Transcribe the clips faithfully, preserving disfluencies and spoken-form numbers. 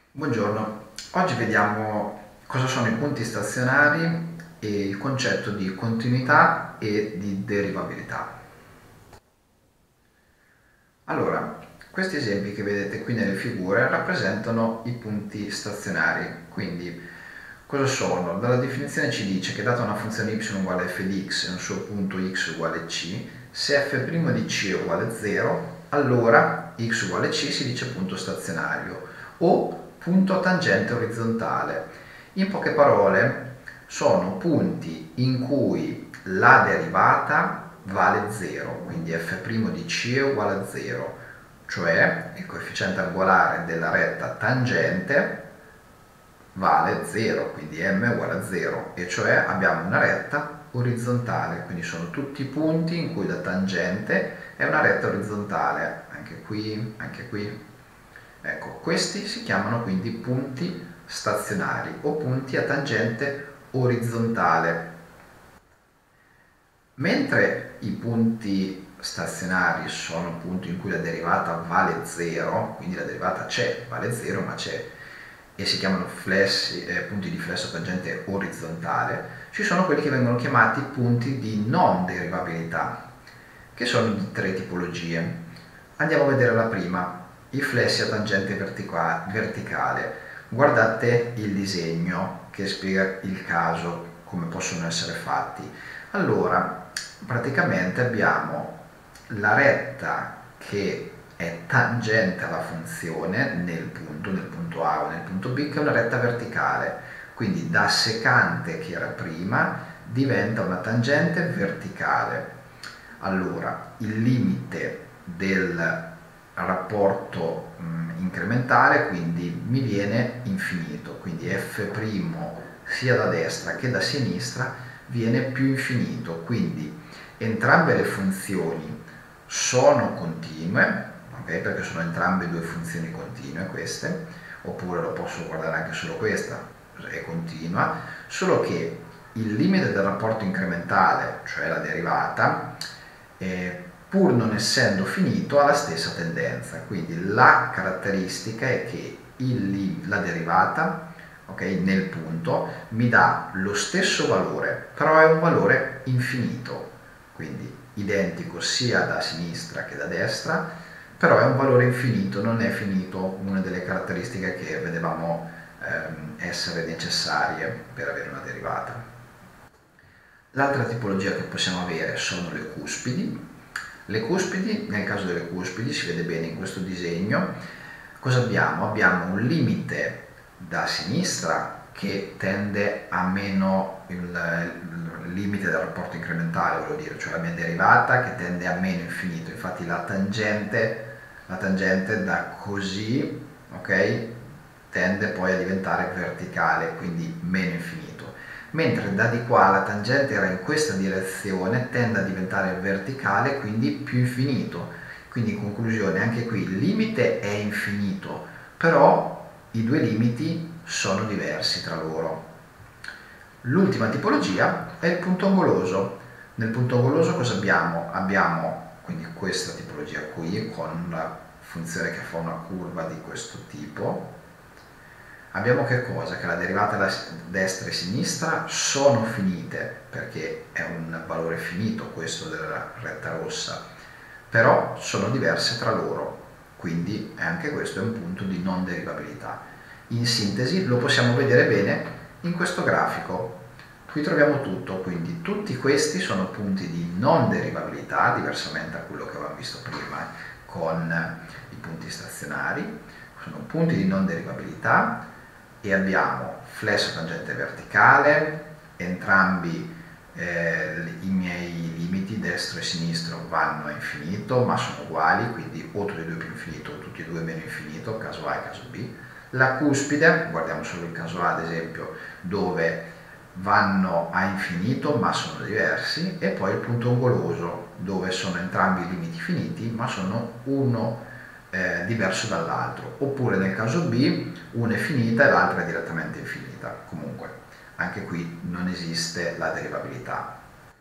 Buongiorno, oggi vediamo cosa sono i punti stazionari e il concetto di continuità e di derivabilità. Allora, questi esempi che vedete qui nelle figure rappresentano i punti stazionari, quindi cosa sono? Dalla definizione ci dice che data una funzione y uguale a f di x e un suo punto x uguale c, se f' di c è uguale a zero, allora x uguale c si dice punto stazionario o punto tangente orizzontale. In poche parole, sono punti in cui la derivata vale zero, quindi f' di c è uguale a zero, cioè il coefficiente angolare della retta tangente vale zero, quindi m è uguale a zero, e cioè abbiamo una retta orizzontale, quindi sono tutti punti in cui la tangente è una retta orizzontale, anche qui, anche qui. Ecco, questi si chiamano quindi punti stazionari o punti a tangente orizzontale. Mentre i punti stazionari sono punti in cui la derivata vale zero, quindi la derivata c'è, vale zero ma c'è, e si chiamano flessi, eh, punti di flesso tangente orizzontale, ci sono quelli che vengono chiamati punti di non derivabilità, che sono di tre tipologie. Andiamo a vedere la prima, i flessi a tangente vertica- verticale. Guardate il disegno che spiega il caso, come possono essere fatti. Allora, praticamente abbiamo la retta che è tangente alla funzione nel punto, nel punto A o nel punto B, che è una retta verticale, quindi da secante che era prima diventa una tangente verticale. Allora, il limite del rapporto mh, incrementale quindi mi viene infinito, quindi f' sia da destra che da sinistra viene più infinito, quindi entrambe le funzioni sono continue, okay, perché sono entrambe due funzioni continue queste, oppure lo posso guardare anche solo questa, è continua, solo che il limite del rapporto incrementale, cioè la derivata, eh, pur non essendo finito ha la stessa tendenza, quindi la caratteristica è che il, la derivata, okay, nel punto mi dà lo stesso valore, però è un valore infinito, quindi identico sia da sinistra che da destra, però è un valore infinito, non è finito, una delle caratteristiche che vedevamo ehm, essere necessarie per avere una derivata. L'altra tipologia che possiamo avere sono le cuspidi. Le cuspidi, nel caso delle cuspidi, si vede bene in questo disegno, cosa abbiamo? Abbiamo un limite da sinistra che tende a meno il, il limite del rapporto incrementale, voglio dire, cioè la mia derivata che tende a meno infinito, infatti la tangente, la tangente da così, ok, tende poi a diventare verticale, quindi meno infinito. Mentre da di qua la tangente era in questa direzione, tende a diventare verticale, quindi più infinito. Quindi in conclusione anche qui il limite è infinito, però i due limiti sono diversi tra loro. L'ultima tipologia è il punto angoloso. Nel punto angoloso cosa abbiamo? Abbiamo quindi questa tipologia qui con la funzione che fa una curva di questo tipo. Abbiamo che cosa? Che la derivata da destra e sinistra sono finite, perché è un valore finito questo della retta rossa, però sono diverse tra loro, quindi anche questo è un punto di non derivabilità. In sintesi lo possiamo vedere bene in questo grafico. Qui troviamo tutto, quindi tutti questi sono punti di non derivabilità, diversamente da quello che avevamo visto prima con i punti stazionari, sono punti di non derivabilità, e abbiamo flesso tangente verticale, entrambi eh, i miei limiti destro e sinistro vanno a infinito ma sono uguali, quindi o tutti e due più infinito o tutti e due meno infinito, caso A e caso B. La cuspide, guardiamo solo il caso A ad esempio, dove vanno a infinito ma sono diversi, e poi il punto angoloso dove sono entrambi i limiti finiti ma sono uno Eh, diverso dall'altro, oppure nel caso B una è finita e l'altra è direttamente infinita. Comunque anche qui non esiste la derivabilità.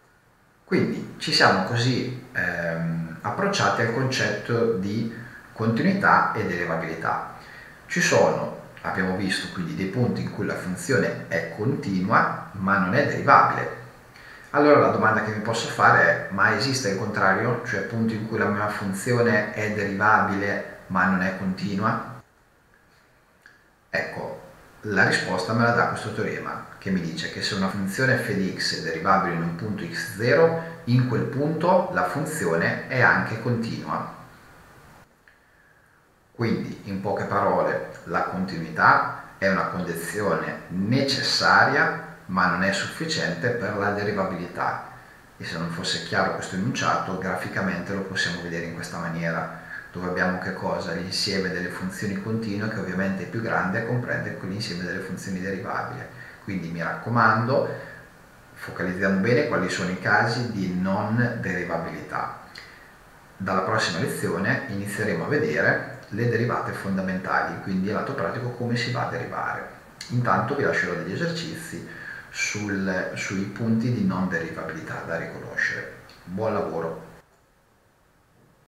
Quindi ci siamo così ehm, approcciati al concetto di continuità e derivabilità. Ci sono abbiamo visto quindi dei punti in cui la funzione è continua ma non è derivabile. Allora la domanda che mi posso fare è: ma esiste il contrario? Cioè punti in cui la mia funzione è derivabile ma non è continua? Ecco, la risposta me la dà questo teorema, che mi dice che se una funzione f di x è derivabile in un punto x zero, in quel punto la funzione è anche continua. Quindi, in poche parole, la continuità è una condizione necessaria ma non è sufficiente per la derivabilità. E se non fosse chiaro questo enunciato, graficamente lo possiamo vedere in questa maniera, dove abbiamo che cosa? L'insieme delle funzioni continue, che ovviamente è più grande e comprende quell'insieme delle funzioni derivabili. Quindi mi raccomando, focalizziamo bene quali sono i casi di non derivabilità. Dalla prossima lezione inizieremo a vedere le derivate fondamentali, quindi lato pratico come si va a derivare. Intanto vi lascerò degli esercizi sul, sui punti di non derivabilità da riconoscere. Buon lavoro!